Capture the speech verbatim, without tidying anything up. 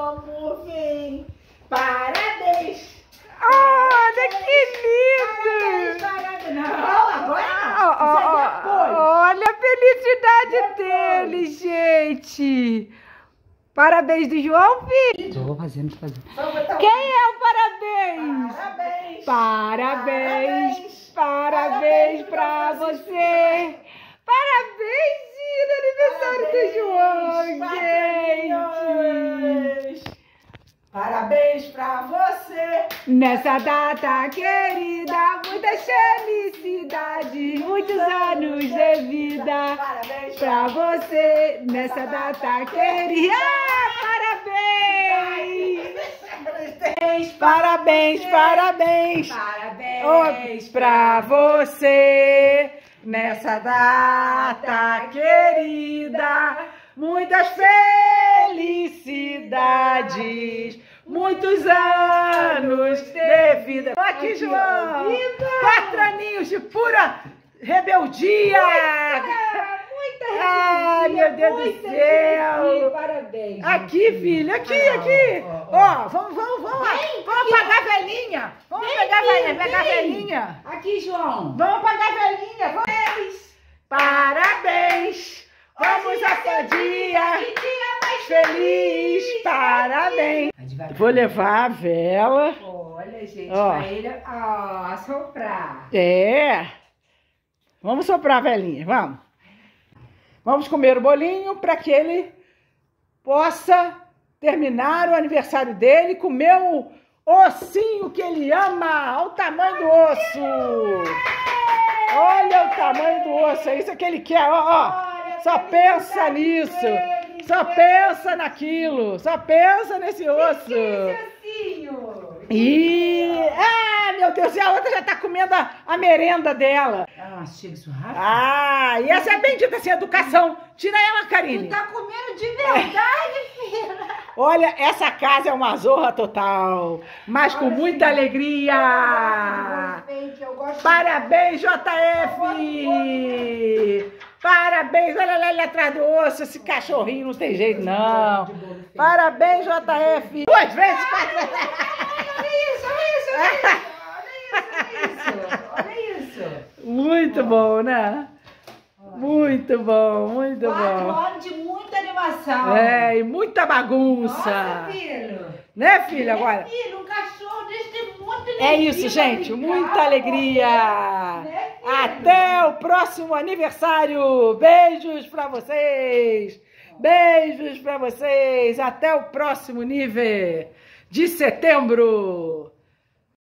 como vem. Parabéns. Olha que lindo. Parabéns, parabéns. Não, agora não. Ó, ó, Isso é ó, depois. olha a felicidade Depois. dele, gente. Parabéns do João, filho. Tô fazendo, tô fazendo. Vamos botar um- Quem é o parabéns? Parabéns. Parabéns. Parabéns. Parabéns Parabéns pra pra você. Parabéns, Gina, aniversário do João, gente. Parabéns. Parabéns pra você. Nessa data querida, muitas felicidades, muitos anos de vida. Parabéns Pra você, nessa data querida. Ah, parabéns! Parabéns, parabéns! Parabéns Oh, pra você, nessa data querida, muitas felicidades, muitos anos de vida. Aqui, João! Quatro aninhos de pura rebeldia! Ai, meu Deus do céu! Parabéns. Aqui, filho, aqui, Ah, aqui. ó, ó, Ó, vamos, vamos, vamos. Vem, Vamos aqui, apagar a velhinha. Vamos Vem, pegar a velhinha, filho, pegar a vem. velhinha. Aqui, João. Vamos apagar a velhinha. Vamos. Parabéns. Vamos a seu dia. Que dia mais Feliz. Parabéns. Vou levar a vela. Olha, gente, Ó. pra ele, ó, soprar. É. Vamos soprar a velhinha, vamos. Vamos comer o bolinho para que ele possa terminar o aniversário dele e comer o ossinho que ele ama. Olha o tamanho do osso. Olha o tamanho do osso. É isso que ele quer. Ó, ó. Só pensa nisso. Só pensa naquilo. Só pensa nesse osso. E... Ah, meu Deus, e a outra já tá comendo a, a merenda dela. Ah, chega isso rápido. Ah, e essa é a bendita sem educação. Tira ela, Tu Karine. tá comendo de verdade, filha. Olha, essa casa é uma zorra total, mas com Olha, muita filha. alegria. Gente, eu gosto Parabéns, J F. Parabéns, olha lá ele atrás do osso, esse cachorrinho não tem jeito não. Parabéns, J F. Duas vezes, quatro vezes. Olha isso, olha isso, olha isso. Olha isso, olha isso. Muito bom, né? Muito bom, muito Quatro bom. horas de muita animação. É, e muita bagunça. Nossa, filho. Né, filha, agora? Filho, um cachorro desse tem muita É alegria isso, pra gente. brincar, Muita alegria. Né, filho? Até o próximo aniversário. Beijos pra vocês. Beijos pra vocês. Até o próximo nível de setembro.